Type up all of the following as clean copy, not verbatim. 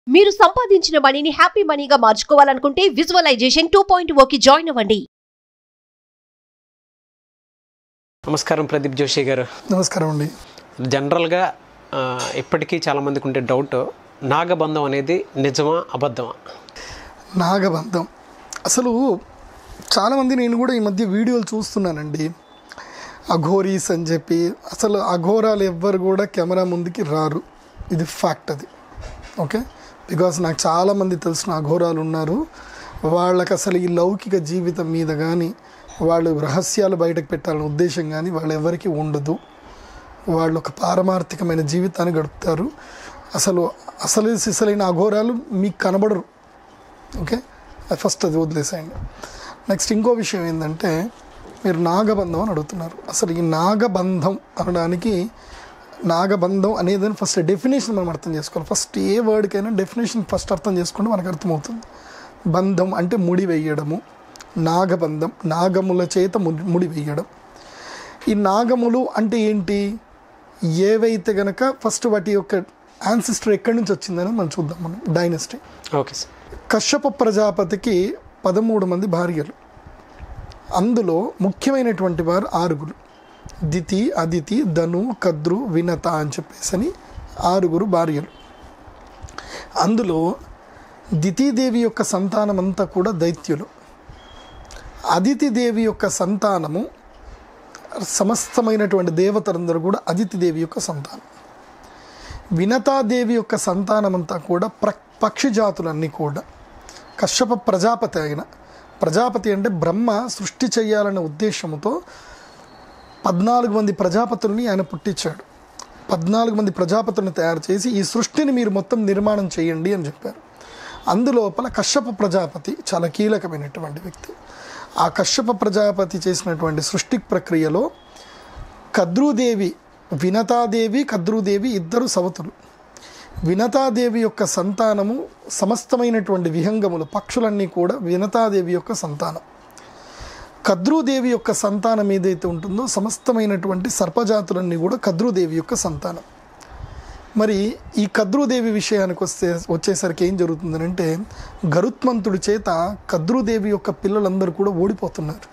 మీరు సంపాదించిన మనీని హ్యాపీ మనీగా మార్చుకోవాలనుకుంటే విజువలైజేషన్ 2.0కి జాయిన్ అవ్వండి. నమస్కారం ప్రదీప్ జోషి గారు. నమస్కారం అండి. జనరల్గా ఇప్పటికీ చాలామందికి ఉండే డౌట్, నాగబంధం అనేది నిజమా అబద్ధమా? నాగబంధం అసలు చాలామంది, నేను కూడా ఈ మధ్య వీడియోలు చూస్తున్నానండి, అఘోరీస్ అని చెప్పి. అసలు అఘోరాలు ఎవ్వరు కూడా కెమెరా ముందుకి రారు, ఇది ఫ్యాక్ట్. అది ఓకే, బికాస్ నాకు చాలామంది తెలిసిన అఘోరాలు ఉన్నారు. వాళ్ళకి అసలు ఈ లౌకిక జీవితం మీద కానీ, వాళ్ళు రహస్యాలు బయటకు పెట్టాలనే ఉద్దేశం కానీ వాళ్ళు ఎవరికి ఉండదు. వాళ్ళు ఒక పారమార్థికమైన జీవితాన్ని గడుపుతారు. అసలైన అఘోరాలు మీకు కనబడరు. ఓకే, ఫస్ట్ అది వదిలేసేయండి. నెక్స్ట్ ఇంకో విషయం ఏంటంటే, మీరు నాగబంధం అని అడుగుతున్నారు. అసలు ఈ నాగబంధం అనడానికి, నాగబంధం అనేది ఫస్ట్ డెఫినేషన్ మనం అర్థం చేసుకోవాలి. ఫస్ట్ ఏ వర్డ్కైనా డెఫినేషన్ ఫస్ట్ అర్థం చేసుకుంటే మనకు అర్థమవుతుంది. బంధం అంటే ముడి వేయడము, నాగబంధం నాగముల చేత ముడి వేయడం. ఈ నాగములు అంటే ఏంటి, ఏవైతే గనక ఫస్ట్ వాటి యొక్క యాన్సిస్టర్ ఎక్కడి నుంచి వచ్చిందని మనం చూద్దాం. మనం డైనస్టీ. Okay sir. కశ్యప ప్రజాపతికి 13 మంది భార్యలు. అందులో ముఖ్యమైనటువంటి వారు 6. దితి, అదితి, ధను, కద్రు, వినత అని చెప్పేసి 6 భార్యలు. అందులో దితీదేవి యొక్క సంతానం అంతా కూడా దైత్యులు. అదితిదేవి యొక్క సంతానము సమస్తమైనటువంటి దేవతలందరూ కూడా అదితిదేవి యొక్క సంతానం. వినతాదేవి యొక్క సంతానం అంతా కూడా పక్షి జాతులన్నీ కూడా. కశ్యప ప్రజాపతి అయిన ప్రజాపతి అంటే బ్రహ్మ సృష్టి చేయాలనే ఉద్దేశంతో 14 మంది ప్రజాపతుల్ని ఆయన పుట్టించాడు. 14 మంది ప్రజాపతుల్ని తయారు చేసి ఈ సృష్టిని మీరు మొత్తం నిర్మాణం చేయండి అని చెప్పారు. అందులోపల కశ్యప ప్రజాపతి చాలా కీలకమైనటువంటి వ్యక్తి. ఆ కశ్యప ప్రజాపతి చేసినటువంటి సృష్టి ప్రక్రియలో వినతాదేవి కద్రుదేవి ఇద్దరు సవతులు. వినతాదేవి యొక్క సంతానము సమస్తమైనటువంటి విహంగములు, పక్షులన్నీ కూడా వినతాదేవి యొక్క సంతానం. కద్రుదేవి యొక్క సంతానం ఏదైతే ఉంటుందో సమస్తమైనటువంటి సర్పజాతులన్నీ కూడా కద్రుదేవి యొక్క సంతానం. మరి ఈ కద్రుదేవి విషయానికి వచ్చేసరికి ఏం జరుగుతుందంటే, గరుత్మంతుడి చేత కద్రుదేవి యొక్క పిల్లలందరూ కూడా ఓడిపోతున్నారు.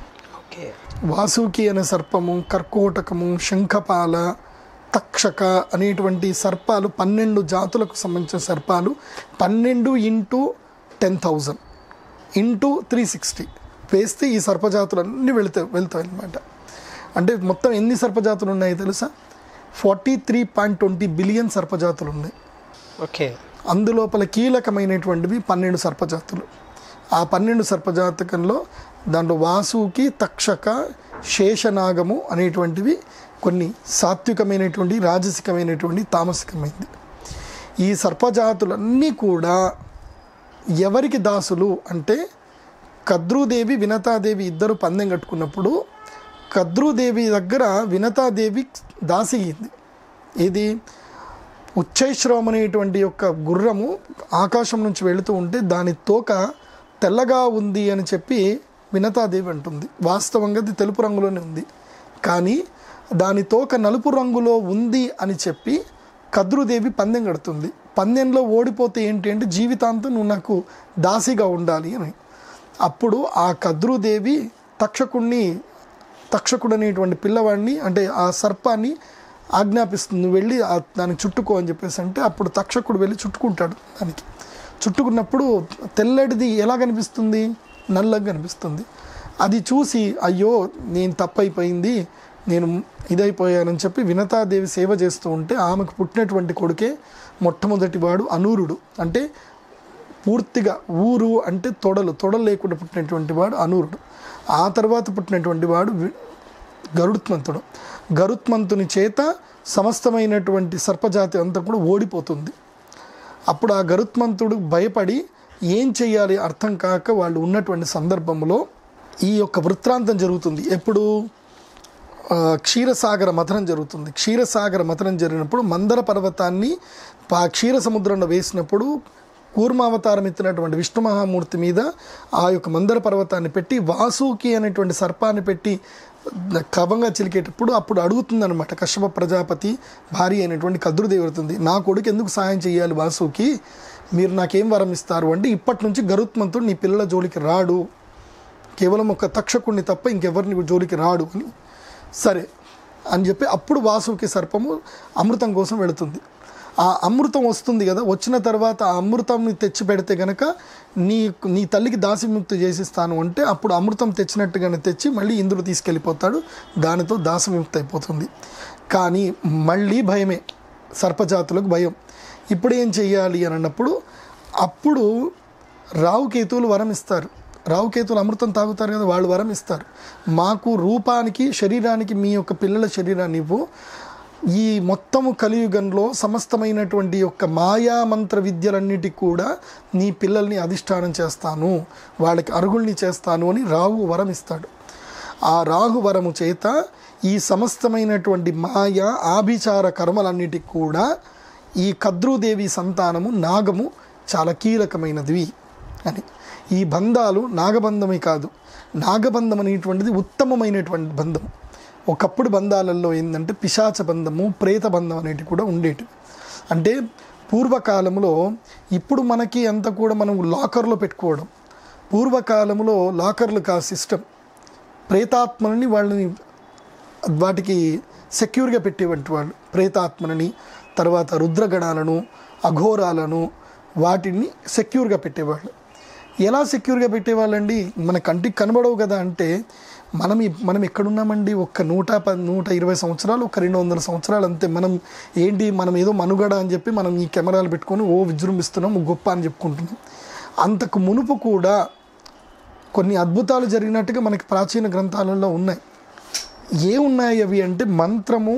వాసుకి అనే సర్పము, కర్కోటకము, శంఖపాల, తక్షక అనేటువంటి సర్పాలు 12 జాతులకు సంబంధించిన సర్పాలు 12 × 10,000 × 360 వేస్తే ఈ సర్పజాతులన్నీ వెళ్తాయి అన్నమాట. అంటే మొత్తం ఎన్ని సర్పజాతులు ఉన్నాయి తెలుసా? 43.20 బిలియన్ సర్పజాతులు ఉన్నాయి. ఓకే. అందులోపల కీలకమైనటువంటివి 12 సర్పజాతులు. ఆ 12 సర్పజాతకంలో దాంట్లో వాసుకి, తక్షక, శేషనాగము అనేటువంటివి కొన్ని సాత్వికమైనటువంటి, రాజసికమైనటువంటి, తామసికమైనది. ఈ సర్పజాతులన్నీ కూడా ఎవరికి దాసులు అంటే, కద్రుదేవి వినతాదేవి ఇద్దరు పందెం కట్టుకున్నప్పుడు కద్రుదేవి దగ్గర వినతాదేవి దాసి అయింది. ఇది ఉచ్చైశ్రవం అనేటువంటి యొక్క గుర్రము ఆకాశం నుంచి వెళుతూ ఉంటే దాని తోక తెల్లగా ఉంది అని చెప్పి వినతాదేవి అంటుంది. వాస్తవంగా అది తెలుపు రంగులోనే ఉంది, కానీ దాని తోక నలుపు రంగులో ఉంది అని చెప్పి కద్రుదేవి పందెం కడుతుంది. పందెంలో ఓడిపోతే ఏంటి అంటే, జీవితాంతం నువ్వు నాకు దాసిగా ఉండాలి అని. అప్పుడు ఆ కద్రుదేవి తక్షకుడు అనేటువంటి పిల్లవాడిని, అంటే ఆ సర్పాన్ని ఆజ్ఞాపిస్తుంది, నువ్వు వెళ్ళి దానికి చుట్టుకో అని చెప్పేసి. అంటే అప్పుడు తక్షకుడు వెళ్ళి చుట్టుకుంటాడు. దానికి చుట్టుకున్నప్పుడు తెల్లడిది ఎలా కనిపిస్తుంది? నల్లగా కనిపిస్తుంది. అది చూసి, అయ్యో నేను తప్పైపోయింది, నేను ఇదైపోయానని చెప్పి వినతాదేవి సేవ చేస్తూ ఉంటే ఆమెకు పుట్టినటువంటి కొడుకే మొట్టమొదటి వాడు అనూరుడు. అంటే పూర్తిగా ఊరు అంటే తొడలు లేకుండా పుట్టినటువంటి వాడు అనూరుడు. ఆ తర్వాత పుట్టినటువంటి వాడు గరుత్మంతుడు. గరుత్మంతుని చేత సమస్తమైనటువంటి సర్పజాతి అంతా కూడా ఓడిపోతుంది. అప్పుడు ఆ గరుత్మంతుడు భయపడి ఏం చేయాలి అర్థం కాక వాళ్ళు ఉన్నటువంటి సందర్భంలో ఈ యొక్క వృత్తాంతం జరుగుతుంది. ఎప్పుడు క్షీరసాగర మథనం జరుగుతుంది. క్షీరసాగర మథనం జరిగినప్పుడు మందర పర్వతాన్ని క్షీర సముద్రంలో వేసినప్పుడు కూర్మావతారం ఎత్తినటువంటి విష్ణు మహామూర్తి మీద ఆ యొక్క మందర పర్వతాన్ని పెట్టి వాసుకి అనేటువంటి సర్పాన్ని పెట్టి కవంగా చిలికేటప్పుడు అప్పుడు అడుగుతుందనమాట కశ్యప ప్రజాపతి భార్య అయినటువంటి కద్రుదేవి అడుగుతుంది, నా కొడుకు ఎందుకు సహాయం చేయాలి వాసుకి, మీరు నాకేం వరం ఇస్తారు అంటే ఇప్పటి నుంచి గరుత్మంతుడు నీ పిల్లల జోలికి రాడు, కేవలం ఒక తక్షకుడిని తప్ప ఇంకెవరిని జోలికి రాడు అని. సరే అని చెప్పి అప్పుడు వాసుకి సర్పము అమృతం కోసం వెళుతుంది. ఆ అమృతం వస్తుంది కదా, వచ్చిన తర్వాత ఆ అమృతంని తెచ్చి పెడితే కనుక నీ తల్లికి దాసవిముక్తి చేసిస్తాను అంటే అప్పుడు అమృతం తెచ్చినట్టుగానే తెచ్చి మళ్ళీ ఇంద్రుడు తీసుకెళ్ళిపోతాడు, దానితో దాసవిముక్తి అయిపోతుంది. కానీ మళ్ళీ భయమే, సర్పజాతులకు భయం. ఇప్పుడు ఏం చెయ్యాలి అని అన్నప్పుడు అప్పుడు రావుకేతువులు వరం ఇస్తారు. రావుకేతువులు అమృతం తాగుతారు కదా, వాళ్ళు వరం ఇస్తారు, మాకు రూపానికి శరీరానికి మీ యొక్క పిల్లల శరీరాన్ని ఇవ్వు, ఈ మొత్తము కలియుగంలో సమస్తమైనటువంటి యొక్క మాయామంత్ర విద్యలన్నిటికి కూడా నీ పిల్లల్ని అధిష్టానం చేస్తాను, వాళ్ళకి అర్హుల్ని చేస్తాను అని రాహు వరం ఇస్తాడు. ఆ రాహు వరము చేత ఈ సమస్తమైనటువంటి మాయ ఆభిచార కర్మలన్నిటికి కూడా ఈ కద్రుదేవి సంతానము నాగము చాలా కీలకమైనది అని. ఈ బంధాలు నాగబంధమే కాదు, నాగబంధం అనేటువంటిది ఉత్తమమైనటువంటి బంధం. ఒకప్పుడు బంధాలలో ఏంటంటే పిశాచ బంధము, ప్రేత బంధం అనేటివి కూడా ఉండేటివి. అంటే పూర్వకాలంలో, ఇప్పుడు మనకి అంతా కూడా మనం లాకర్లో పెట్టుకోవడం, పూర్వకాలంలో లాకర్లు కా సిస్టమ్, ప్రేతాత్మలని వాళ్ళని వాటికి సెక్యూర్గా పెట్టేవంటి వాళ్ళు, ప్రేతాత్మలని, తర్వాత రుద్రగణాలను, అఘోరాలను, వాటిని సెక్యూర్గా పెట్టేవాళ్ళు. ఎలా సెక్యూర్గా పెట్టేవాళ్ళండి, మన కంటికి కనబడవు కదా. అంటే మనం ఎక్కడున్నామండి, ఒక్క 120 సంవత్సరాలు, ఒక 200 సంవత్సరాలు అంతే. మనం ఏదో మనుగడ అని చెప్పి మనం ఈ కెమెరాలు పెట్టుకొని విజృంభిస్తున్నాం, గొప్ప అని చెప్పుకుంటున్నాం. అంతకు మునుపు కూడా కొన్ని అద్భుతాలు జరిగినట్టుగా మనకి ప్రాచీన గ్రంథాలలో ఉన్నాయి. ఏమున్నాయి అవి అంటే మంత్రము,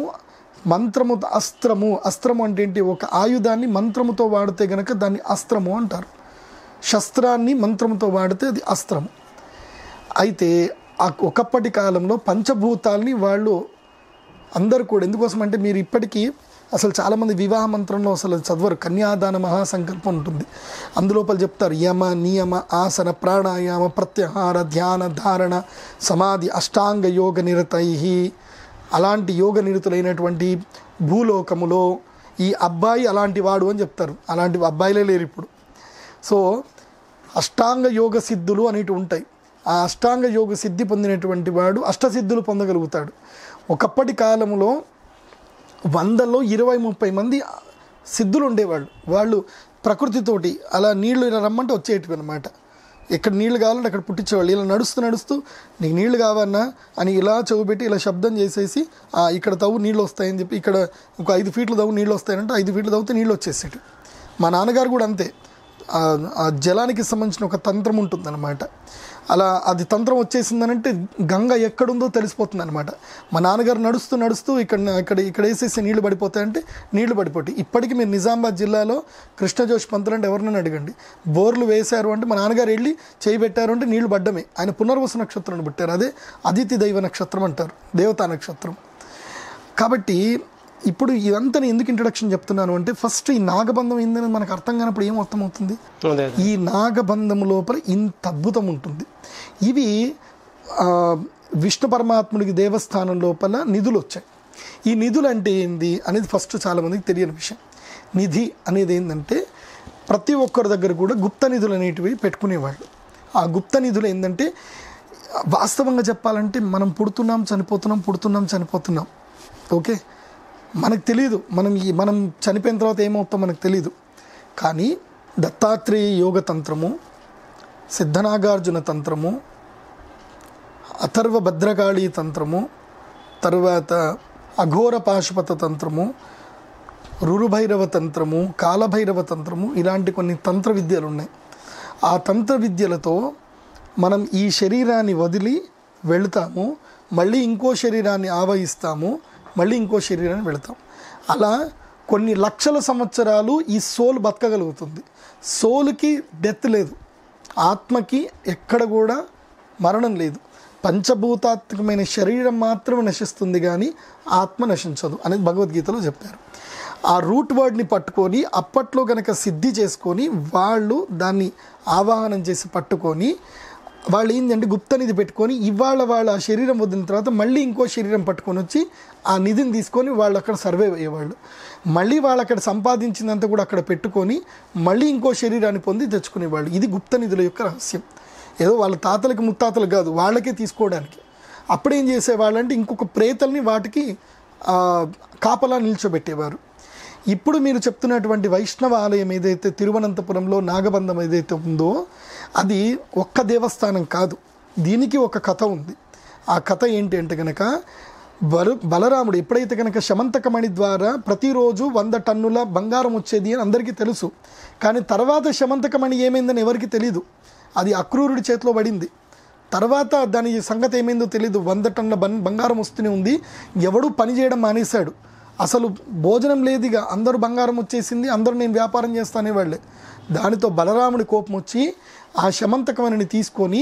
అస్త్రము అంటే ఏంటి, ఒక ఆయుధాన్ని మంత్రముతో వాడితే గనక దాన్ని అస్త్రము అంటారు, శస్త్రాన్ని మంత్రముతో వాడితే అది అస్త్రము. అయితే ఒకప్పటి కాలంలో పంచభూతాల్ని వాళ్ళు అందరూ కూడా, ఎందుకోసం అంటే మీరు ఇప్పటికీ అసలు చాలామంది వివాహ మంత్రంలో అసలు చదవరు, కన్యాదాన మహాసంకల్పం ఉంటుంది, అందులోపల చెప్తారు యమ, నియమ, ఆసన, ప్రాణాయామ, ప్రత్యాహార, ధ్యాన, ధారణ, సమాధి, అష్టాంగ యోగ నిరతై. అలాంటి యోగ నిరతులైనటువంటి భూలోకములో ఈ అబ్బాయి అలాంటి వాడు అని చెప్తారు. అలాంటి అబ్బాయిలే లేరు ఇప్పుడు. సో అష్టాంగ యోగ సిద్ధులు అనేటివి ఉంటాయి. ఆ అష్టాంగ యోగ సిద్ధి పొందినటువంటి వాడు అష్టసిద్ధులు పొందగలుగుతాడు. ఒకప్పటి కాలంలో 100లో 20-30 మంది సిద్ధులు ఉండేవాళ్ళు. వాళ్ళు ప్రకృతితోటి అలా నీళ్లు ఇలా రమ్మంటే వచ్చేటివి అనమాట. ఎక్కడ నీళ్లు కావాలంటే అక్కడ పుట్టించేవాళ్ళు. ఇలా నడుస్తూ నీకు నీళ్లు కావన్నా అని ఇలా చెవు పెట్టి ఇలా శబ్దం చేసేసి ఇక్కడ తవ్వు నీళ్ళు వస్తాయని చెప్పి, ఇక్కడ ఒక 5 ఫీట్లు తవ్వు నీళ్ళు వస్తాయంటే 5 ఫీట్లు తవ్వుతే నీళ్ళు వచ్చేసేటి. మా నాన్నగారు కూడా అంతే, ఆ జలానికి సంబంధించిన ఒక తంత్రం ఉంటుందన్నమాట. అలా అది తంత్రం వచ్చేసిందనంటే గంగ ఎక్కడుందో తెలిసిపోతుంది అనమాట. మా నాన్నగారు నడుస్తూ ఇక్కడ వేసేసి నీళ్లు పడిపోతాయంటే నీళ్లు పడిపోతాయి. ఇప్పటికీ మీరు నిజామాబాద్ జిల్లాలో కృష్ణజోషి పంతులు అంటే ఎవరినైనా అడగండి, బోర్లు వేశారు అంటే మా నాన్నగారు వెళ్ళి చేయి పెట్టారు అంటే నీళ్లు పడ్డమే. ఆయన పునర్వసు నక్షత్రాన్ని పుట్టారు, అదే అదితి దైవ నక్షత్రం అంటారు, దేవతా నక్షత్రం. కాబట్టి ఇప్పుడు ఇదంతా నేను ఎందుకు ఇంట్రడక్షన్ చెప్తున్నాను అంటే, ఫస్ట్ ఈ నాగబంధం ఏందని మనకు అర్థం కానప్పుడు ఏం అర్థమవుతుంది, ఈ నాగబంధము లోపల ఇంత అద్భుతం ఉంటుంది. ఇవి విష్ణు పరమాత్ముడికి దేవస్థానం లోపల నిధులు వచ్చాయి. ఈ నిధులు అంటే ఏంది అనేది ఫస్ట్ చాలామందికి తెలియని విషయం. నిధి అనేది ఏంటంటే ప్రతి ఒక్కరి దగ్గర కూడా గుప్త నిధులు అనేటివి పెట్టుకునేవాళ్ళు. ఆ గుప్త నిధులు ఏంటంటే వాస్తవంగా చెప్పాలంటే మనం పుడుతున్నాం చనిపోతున్నాం, ఓకే, మనకు తెలియదు, మనం చనిపోయిన తర్వాత ఏమవుతాం మనకు తెలియదు. కానీ దత్తాత్రేయ యోగ తంత్రము, సిద్ధనాగార్జున తంత్రము, అథర్వ భద్రకాళీ తంత్రము, తర్వాత అఘోర పాశుపత తంత్రము, రురుభైరవ తంత్రము, కాలభైరవ తంత్రము, ఇలాంటి కొన్ని తంత్ర విద్యలు ఉన్నాయి. ఆ తంత్ర విద్యలతో మనం ఈ శరీరాన్ని వదిలి వెళతాము, మళ్ళీ ఇంకో శరీరాన్ని ఆవహిస్తాము, మళ్ళీ ఇంకో శరీరాన్ని వెళతాం. అలా కొన్ని లక్షల సంవత్సరాలు ఈ సోల్ బతకగలుగుతుంది. సోల్కి డెత్ లేదు, ఆత్మకి ఎక్కడ కూడా మరణం లేదు. పంచభూతాత్మకమైన శరీరం మాత్రమే నశిస్తుంది కానీ ఆత్మ నశించదు అనేది భగవద్గీతలో చెప్పారు. ఆ రూట్ వర్డ్ని పట్టుకొని అప్పట్లో కనుక సిద్ధి చేసుకొని వాళ్ళు దాన్ని ఆవాహనం చేసి పట్టుకొని వాళ్ళు ఏంటంటే గుప్త నిధి పెట్టుకొని ఇవాళ వాళ్ళ ఆ శరీరం వదిలిన తర్వాత మళ్ళీ ఇంకో శరీరం పట్టుకొని వచ్చి ఆ నిధిని తీసుకొని వాళ్ళు అక్కడ సర్వైవ్ అయ్యేవాళ్ళు. మళ్ళీ వాళ్ళు అక్కడ సంపాదించినంత కూడా అక్కడ పెట్టుకొని మళ్ళీ ఇంకో శరీరాన్ని పొంది తెచ్చుకునేవాళ్ళు. ఇది గుప్త నిధుల యొక్క రహస్యం. ఏదో వాళ్ళ తాతలకి ముత్తాతలు కాదు, వాళ్ళకే తీసుకోవడానికి. అప్పుడేం చేసేవాళ్ళంటే ఇంకొక ప్రేతల్ని వాటికి కాపలా నిల్చోబెట్టేవారు. ఇప్పుడు మీరు చెప్తున్నటువంటి వైష్ణవ ఆలయం ఏదైతే తిరువనంతపురంలో నాగబంధం ఏదైతే ఉందో అది ఒక్క దేవస్థానం కాదు, దీనికి ఒక కథ ఉంది. ఆ కథ ఏంటి అంటే కనుక బలరాముడు ఎప్పుడైతే కనుక శమంతకమణి ద్వారా ప్రతిరోజు 100 టన్నుల బంగారం వచ్చేది అని అందరికీ తెలుసు. కానీ తర్వాత శమంతకమణి ఏమైందని ఎవరికి తెలీదు, అది అక్రూరుడి చేతిలో పడింది. తర్వాత దాని సంగతి ఏమైందో తెలీదు. 100 టన్నుల బంగారం వస్తూనే ఉంది, ఎవడూ పని చేయడం మానేశాడు. అసలు భోజనం లేదుగా, అందరూ బంగారం వచ్చేసింది, అందరూ నేను వ్యాపారం చేస్తానే వాళ్ళే. దానితో బలరాముడి కోపం వచ్చి ఆ శమంతకమణిని తీసుకొని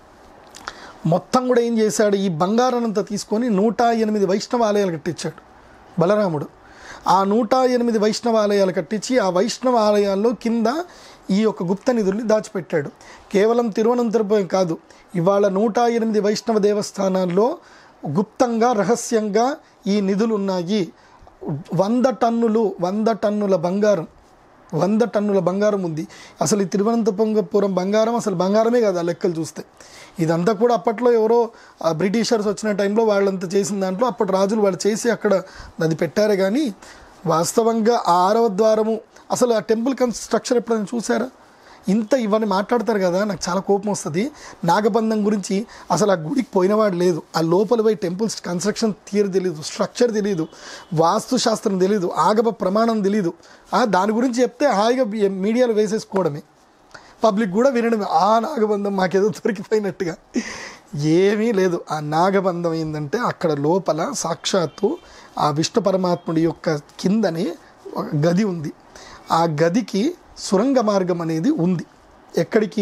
మొత్తం కూడా ఏం చేశాడు, ఈ బంగారానంతా తీసుకొని 108 వైష్ణవ ఆలయాలు కట్టించాడు బలరాముడు. ఆ 108 వైష్ణవ ఆలయాలు కట్టించి ఆ వైష్ణవ ఆలయాల్లో కింద ఈ యొక్క గుప్త నిధుల్ని దాచిపెట్టాడు. కేవలం తిరువనంతపురం కాదు, ఇవాళ 108 వైష్ణవ దేవస్థానాల్లో గుప్తంగా రహస్యంగా ఈ నిధులు ఉన్నాయి. 100 టన్నుల బంగారం, 100 టన్నుల బంగారం ఉంది. అసలు ఈ తిరువనంతపురం బంగారం అసలు బంగారమే కాదు ఆ లెక్కలు చూస్తే. ఇదంతా కూడా అప్పట్లో ఎవరో బ్రిటిషర్స్ వచ్చిన టైంలో వాళ్ళంతా చేసిన దాంట్లో అప్పటి రాజులు వాళ్ళు చేసి అక్కడ అది పెట్టారే. కానీ వాస్తవంగా ఆ 6వ ద్వారము అసలు ఆ టెంపుల్ స్ట్రక్చర్ ఎప్పుడైనా చూసారా? ఇంత ఇవన్నీ మాట్లాడతారు కదా, నాకు చాలా కోపం వస్తుంది. నాగబంధం గురించి అసలు ఆ గుడికి పోయినవాడు లేదు, ఆ లోపల పోయి టెంపుల్స్ కన్స్ట్రక్షన్ థియరీ తెలియదు, స్ట్రక్చర్ తెలియదు, వాస్తుశాస్త్రం తెలియదు, ఆగమ ప్రమాణం తెలియదు. దాని గురించి చెప్తే హాయిగా మీడియాలో వేసేసుకోవడమే, పబ్లిక్ కూడా వినడమే. ఆ నాగబంధం మాకేదో దొరికిపోయినట్టుగా ఏమీ లేదు. ఆ నాగబంధం ఏంటంటే అక్కడ లోపల సాక్షాత్తు ఆ విష్ణు పరమాత్ముడి యొక్క కిందనే ఒక గది ఉంది. ఆ గదికి సురంగ మార్గం అనేది ఉంది. ఎక్కడికి?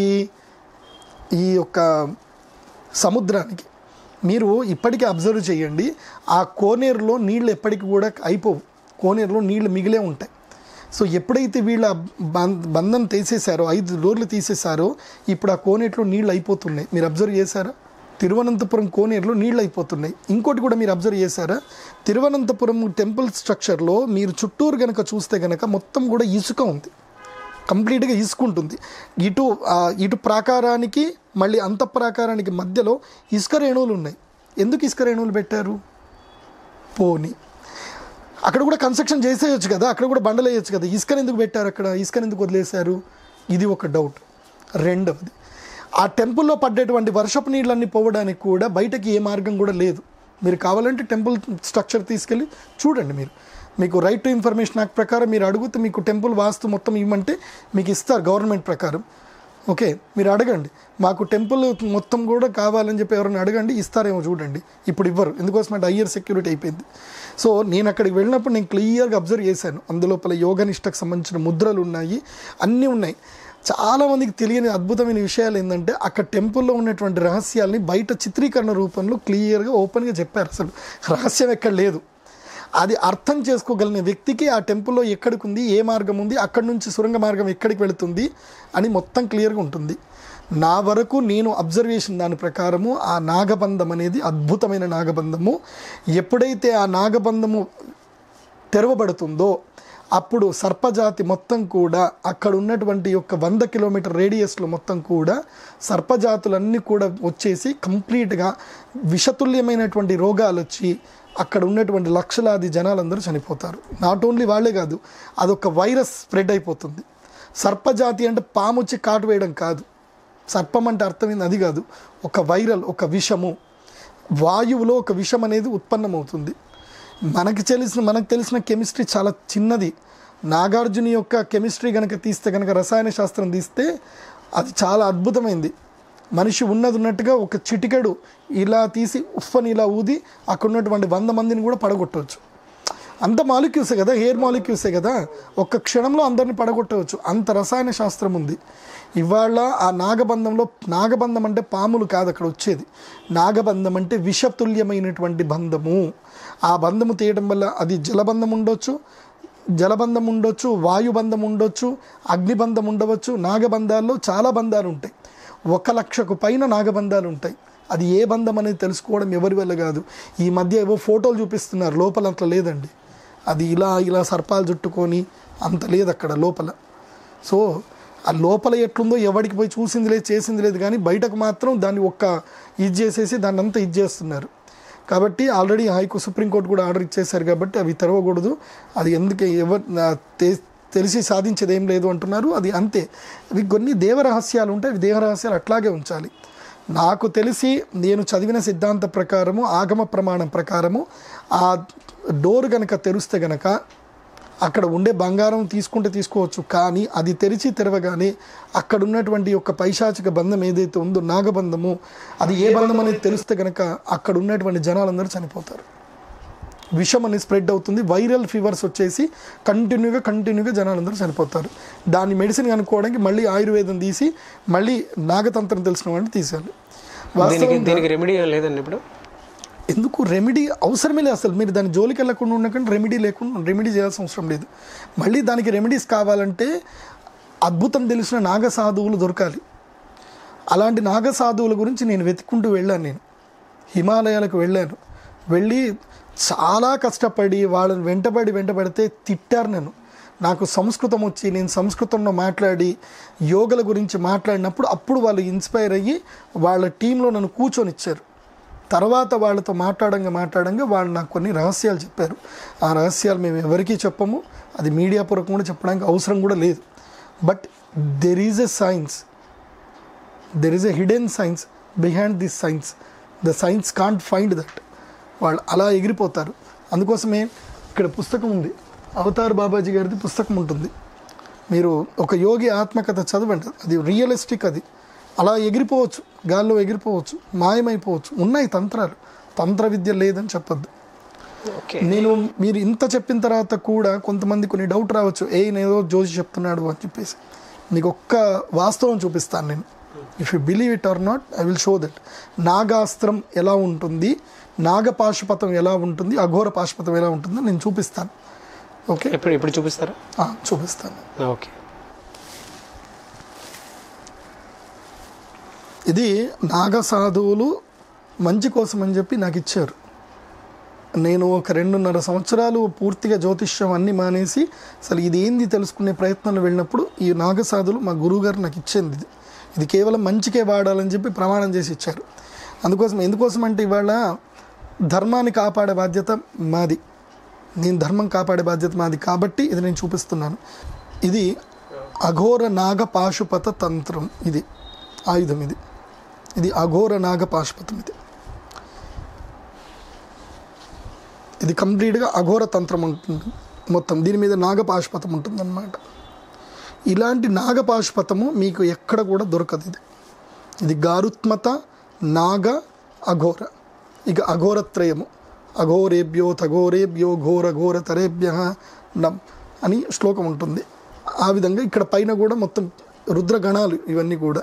ఈ యొక్క సముద్రానికి. మీరు ఇప్పటికీ అబ్జర్వ్ చేయండి, ఆ కోనేరులో నీళ్ళు ఎప్పటికీ కూడా అయిపోవు, కోనేరులో నీళ్ళు మిగిలే ఉంటాయి. సో ఎప్పుడైతే వీళ్ళ బంధం తీసేశారో, 5 డోర్లు తీసేశారో, ఇప్పుడు ఆ కోనేరులో నీళ్ళు అయిపోతున్నాయి. మీరు అబ్జర్వ్ చేశారా? తిరువనంతపురం కోనేరులో నీళ్ళు అయిపోతున్నాయి. ఇంకోటి కూడా మీరు అబ్జర్వ్ చేశారా? తిరువనంతపురం టెంపుల్ స్ట్రక్చర్లో మీరు చుట్టూరు కనుక చూస్తే కనుక మొత్తం కూడా ఇసుక ఉంది, కంప్లీట్గా ఇసుకుంటుంది. ఇటు ప్రాకారానికి మళ్ళీ అంతఃప్రాకారానికి మధ్యలో ఇసుక రేణువులు ఉన్నాయి. ఎందుకు ఇసుక రేణువులు పెట్టారు? పోనీ అక్కడ కూడా కన్స్ట్రక్షన్ చేసేయచ్చు కదా, అక్కడ కూడా బండలు వేయచ్చు కదా, ఇసుకని ఎందుకు పెట్టారు అక్కడ? ఇసుకని ఎందుకు వదిలేశారు? ఇది ఒక డౌట్. రెండవది, ఆ టెంపుల్లో పడ్డేటువంటి వర్షపు నీళ్ళన్నీ పోవడానికి కూడా బయటకి ఏ మార్గం కూడా లేదు. మీరు కావాలంటే టెంపుల్ స్ట్రక్చర్ తీసుకెళ్ళి చూడండి. మీకు రైట్ టు ఇన్ఫర్మేషన్ యాక్ట్ ప్రకారం మీరు అడిగితే మీకు టెంపుల్ వాస్తు మొత్తం ఇవ్వమంటే మీకు ఇస్తారు గవర్నమెంట్ ప్రకారం. ఓకే, మీరు అడగండి, మాకు టెంపుల్ మొత్తం కూడా కావాలని చెప్పి ఎవరైనా అడగండి, ఇస్తారేమో చూడండి. ఇప్పుడు ఇవ్వరు, ఎందుకోసం అంటే హయ్యర్ సెక్యూరిటీ అయిపోయింది. సో నేను అక్కడికి వెళ్ళినప్పుడు నేను క్లియర్గా అబ్జర్వ్ చేశాను, అందులోపల యోగనిష్టకు సంబంధించిన ముద్రలు ఉన్నాయి, అన్నీ ఉన్నాయి. చాలామందికి తెలియని అద్భుతమైన విషయాలు ఏంటంటే అక్కడ టెంపుల్లో ఉన్నటువంటి రహస్యాల్ని బయట చిత్రీకరణ రూపంలో క్లియర్గా ఓపెన్గా చెప్పారు. అసలు రహస్యం ఎక్కడ లేదు. అది అర్థం చేసుకోగలిగిన వ్యక్తికి ఆ టెంపుల్లో ఎక్కడికి ఉంది, ఏ మార్గం ఉంది, అక్కడి నుంచి సురంగ మార్గం ఎక్కడికి వెళుతుంది అని మొత్తం క్లియర్గా ఉంటుంది. నా వరకు నేను అబ్జర్వేషన్ దాని ప్రకారము ఆ నాగబంధం అనేది అద్భుతమైన నాగబంధము. ఎప్పుడైతే ఆ నాగబంధము తెరవబడుతుందో అప్పుడు సర్పజాతి మొత్తం కూడా అక్కడ ఉన్నటువంటి యొక్క 100 కిలోమీటర్ రేడియస్లో మొత్తం కూడా సర్పజాతులన్నీ కూడా వచ్చేసి కంప్లీట్గా విషతుల్యమైనటువంటి రోగాలు వచ్చి అక్కడ ఉన్నటువంటి లక్షలాది జనాలందరూ చనిపోతారు. నాట్ ఓన్లీ వాళ్ళే కాదు, అదొక వైరస్ స్ప్రెడ్ అయిపోతుంది. సర్పజాతి అంటే పాము వచ్చి కాటు వేయడం కాదు, సర్పం అంటే అర్థమైంది అది కాదు, ఒక వైరల్, ఒక విషము. వాయువులో ఒక విషం అనేది ఉత్పన్నమవుతుంది. మనకు తెలిసిన కెమిస్ట్రీ చాలా చిన్నది. నాగార్జున యొక్క కెమిస్ట్రీ కనుక తీస్తే, కనుక రసాయన శాస్త్రం తీస్తే అది చాలా అద్భుతమైంది. మనిషి ఉన్నట్టుగా ఒక చిటికెడు ఇలా తీసి ఉఫ్ఫని ఇలా ఊది అక్కడ ఉన్నటువంటి 100 మందిని కూడా పడగొట్టవచ్చు. అంత మాలిక్యూల్సే కదా, హెయిర్ మాలిక్యూల్సే కదా, ఒక్క క్షణంలో అందరిని పడగొట్టవచ్చు, అంత రసాయన శాస్త్రం ఉంది. ఇవాళ ఆ నాగబంధం అంటే పాములు కాదు అక్కడ వచ్చేది, నాగబంధం అంటే విషతుల్యమైనటువంటి బంధము. ఆ బంధము తీయడం వల్ల అది జలబంధం ఉండొచ్చు, వాయుబంధం ఉండొచ్చు, అగ్నిబంధం ఉండవచ్చు. నాగబంధాల్లో చాలా బంధాలు ఉంటాయి. 1,00,000కు పైన నాగబంధాలు ఉంటాయి. అది ఏ బంధం అనేది తెలుసుకోవడం ఎవరి వల్ల కాదు. ఈ మధ్య ఏవో ఫోటోలు చూపిస్తున్నారు, లోపల అట్లా లేదండి. అది ఇలా సర్పాలు చుట్టుకొని అంత లేదు అక్కడ లోపల. సో ఆ లోపల ఎట్లుందో ఎవరికి పోయి చూసింది లేదు, చేసింది లేదు, కానీ బయటకు మాత్రం దాన్ని ఇది చేసేసి దాన్ని అంతా ఇది చేస్తున్నారు. కాబట్టి ఆల్రెడీ సుప్రీంకోర్టు కూడా ఆర్డర్ ఇచ్చేశారు కాబట్టి అవి తెరవకూడదు. అది ఎందుకు తెలిసి సాధించేది ఏం లేదు అంటున్నారు. అది అంతే. అవి కొన్ని దేవరహస్యాలు ఉంటాయి, అవి దేవరహస్యాలు అట్లాగే ఉంచాలి. నాకు తెలిసి నేను చదివిన సిద్ధాంత ప్రకారము, ఆగమ ప్రమాణం ప్రకారము ఆ డోర్ కనుక తెరిస్తే కనుక అక్కడ ఉండే బంగారం తీసుకోవచ్చు, కానీ అది తెరవగానే అక్కడ ఉన్నటువంటి యొక్క పైశాచిక బంధం ఏదైతే ఉందో నాగబంధము, అది ఏ బంధం అనేది తెలిస్తే కనుక అక్కడ ఉన్నటువంటి జనాలందరూ చనిపోతారు. విషం అనేది స్ప్రెడ్ అవుతుంది, వైరల్ ఫీవర్స్ వచ్చేసి కంటిన్యూగా జనాలందరూ చనిపోతారు. దాన్ని మెడిసిన్ కనుక్కోవడానికి మళ్ళీ ఆయుర్వేదం తీసి మళ్ళీ నాగతంత్రం తెలిసిన వాడిని తీసేయాలి. దీనికి రెమెడీ లేదండి ఇప్పుడు. ఎందుకు రెమెడీ అవసరమే లేదు అసలు. మీరు దాని జోలికి వెళ్ళకుండా ఉండకండి, రెమెడీ చేయాల్సిన అవసరం లేదు. మళ్ళీ దానికి రెమెడీస్ కావాలంటే అద్భుతం తెలిసిన నాగ సాధువులు దొరకాలి. అలాంటి నాగ సాధువుల గురించి నేను వెతుక్కుంటూ వెళ్ళాను. నేను హిమాలయాలకు వెళ్ళి చాలా కష్టపడి వాళ్ళని వెంటబడితే తిట్టారు. నాకు సంస్కృతం వచ్చి నేను సంస్కృతంలో మాట్లాడి యోగల గురించి మాట్లాడినప్పుడు అప్పుడు వాళ్ళు ఇన్స్పైర్ అయ్యి వాళ్ళ టీంలో నన్ను కూర్చొనిచ్చారు. తర్వాత వాళ్ళతో మాట్లాడంగా వాళ్ళు నాకు కొన్ని రహస్యాలు చెప్పారు. ఆ రహస్యాలు మేము ఎవరికీ చెప్పము, అది మీడియా పూర్వకం కూడా చెప్పడానికి అవసరం కూడా లేదు. But there is a science, there is a hidden science behind this science. The science can't find that. వాళ్ళు అలా ఎగిరిపోతారు. అందుకోసమే ఇక్కడ పుస్తకం ఉంది, అవతార్ బాబాజీ గారిది పుస్తకం ఉంటుంది. మీరు ఒక యోగి ఆత్మకథ చదవండి, అది రియలిస్టిక్. అది అలా ఎగిరిపోవచ్చు, గాల్లో ఎగిరిపోవచ్చు, మాయమైపోవచ్చు. ఉన్నాయి తంత్రాలు, తంత్ర విద్య లేదని చెప్పొద్దు. మీరు ఇంత చెప్పిన తర్వాత కూడా కొంతమంది కొన్ని డౌట్ రావచ్చు, నేదో జోషి చెప్తున్నాడు అని చెప్పేసి. మీకు ఒక్క వాస్తవం చూపిస్తాను నేను. If you believe it or not, I will show that. నాగాస్త్రం ఎలా ఉంటుంది, నాగపాశుపతం ఎలా ఉంటుంది, అఘోర పాశుపతం ఎలా ఉంటుందో నేను చూపిస్తాను. ఓకే, ఇప్పుడు చూపిస్తారా? చూపిస్తాను. ఓకే. ఇది నాగ సాధువులు మంచి కోసం అని చెప్పి నాకు ఇచ్చారు. నేను ఒక 2.5 సంవత్సరాలు పూర్తిగా జ్యోతిష్యం అన్నీ మానేసి అసలు ఇది ఏంది తెలుసుకునే ప్రయత్నంలో వెళ్ళినప్పుడు ఈ నాగ సాధువులు మా గురువుగారు నాకు ఇచ్చింది. ఇది కేవలం మంచికే వాడాలని చెప్పి ప్రమాణం చేసి ఇచ్చారు. ఎందుకోసం అంటే ఇవాళ ధర్మాన్ని కాపాడే బాధ్యత మాది, నేను ధర్మం కాపాడే బాధ్యత మాది కాబట్టి ఇది నేను చూపిస్తున్నాను. ఇది అఘోర నాగ పాశుపత తంత్రం. ఇది ఆయుధం, ఇది అఘోర నాగ పాశుపతం. ఇది కంప్లీట్గా అఘోర తంత్రం ఉంటుంది మొత్తం. దీని మీద నాగపాశుపతం ఉంటుంది అన్నమాట. ఇలాంటి నాగపాశుపతము మీకు ఎక్కడ కూడా దొరకదు. ఇది గారుత్మత, నాగ, అఘోర. ఇక అఘోరత్రయము, అఘోరేభ్యో తఘోరేభ్యో ఘోర ఘోర తరేభ్య నమ్ అని శ్లోకం ఉంటుంది. ఆ విధంగా ఇక్కడ పైన కూడా మొత్తం రుద్రగణాలు ఇవన్నీ కూడా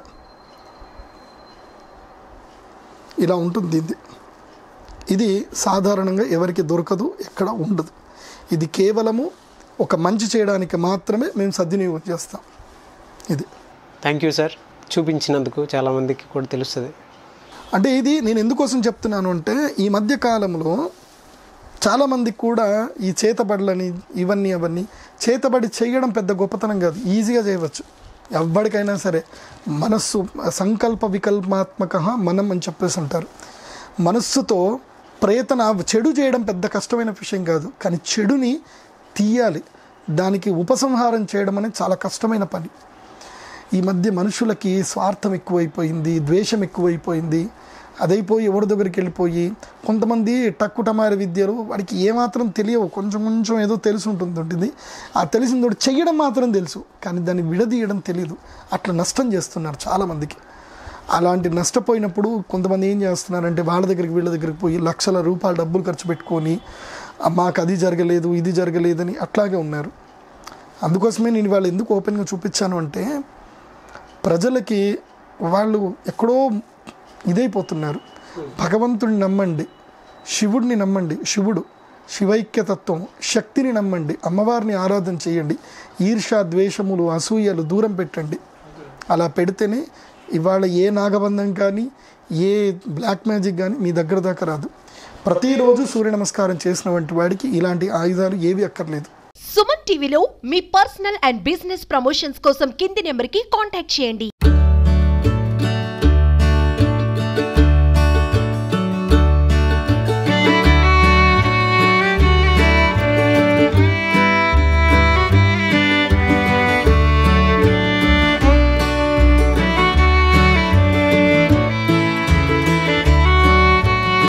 ఇలా ఉంటుంది. ఇది సాధారణంగా ఎవరికి దొరకదు, ఎక్కడ ఉండదు. ఇది కేవలము ఒక మంచి చేయడానికి మాత్రమే మేము సద్వినియోగం చేస్తాం. ఇది. థ్యాంక్ యూ సార్, చూపించినందుకు చాలామందికి కూడా తెలుస్తుంది. అంటే ఇది నేను ఎందుకోసం చెప్తున్నాను అంటే ఈ మధ్య కాలంలో చాలామందికి కూడా ఈ చేతబడులని అవన్నీ చేతబడి చేయడం పెద్ద గొప్పతనం కాదు, ఈజీగా చేయవచ్చు ఎవరికైనా సరే. మనస్సు సంకల్ప వికల్పాత్మక మనం అని చెప్పేసి అంటారు. మనస్సుతో ప్రయత్న చెడు చేయడం పెద్ద కష్టమైన విషయం కాదు, కానీ చెడుని తీయాలి, దానికి ఉపసంహారం చేయడం అనేది చాలా కష్టమైన పని. ఈ మధ్య మనుషులకి స్వార్థం ఎక్కువైపోయింది, ద్వేషం ఎక్కువైపోయింది. అదైపోయి ఎవరి దగ్గరికి వెళ్ళిపోయి కొంతమంది టక్కుటమారి విద్యలు, వాడికి ఏమాత్రం తెలియవు, కొంచెం ఏదో తెలిసి ఉంటుంది. ఆ తెలిసిందో చెయ్యడం మాత్రం తెలుసు, కానీ దాన్ని విడదీయడం తెలియదు. అట్లా నష్టం చేస్తున్నారు చాలామందికి. అలాంటి నష్టపోయినప్పుడు కొంతమంది ఏం చేస్తున్నారంటే వాళ్ళ దగ్గరికి వీళ్ళ దగ్గరికి పోయి లక్షల రూపాయలు డబ్బులు ఖర్చు పెట్టుకొని మాకు అది జరగలేదు ఇది జరగలేదని అట్లాగే ఉన్నారు. అందుకోసమే నేను వాళ్ళు ఎందుకు ఓపెన్గా చూపించాను అంటే ప్రజలకి వాళ్ళు ఎక్కడో ఇదైపోతున్నారు. భగవంతుడిని నమ్మండి, శివుడిని నమ్మండి, శివైక్యతత్వం, శక్తిని నమ్మండి, అమ్మవారిని ఆరాధన చేయండి, ఈర్ష్య ద్వేషములు అసూయలు దూరం పెట్టండి. అలా పెడితేనే ఇవాళ ఏ నాగబంధం కానీ ఏ బ్లాక్ మ్యాజిక్ కానీ మీ దగ్గర దాకా రాదు. ప్రతిరోజు సూర్య నమస్కారం చేసిన వంటి వాడికి ఇలాంటి ఆయుధాలు ఏవి అక్కర్లేదు. సుమన్ టీవీలో మీ పర్సనల్ అండ్ బిజినెస్ ప్రమోషన్స్ కోసం కింది నెంబర్కి కాంటాక్ట్ చేయండి.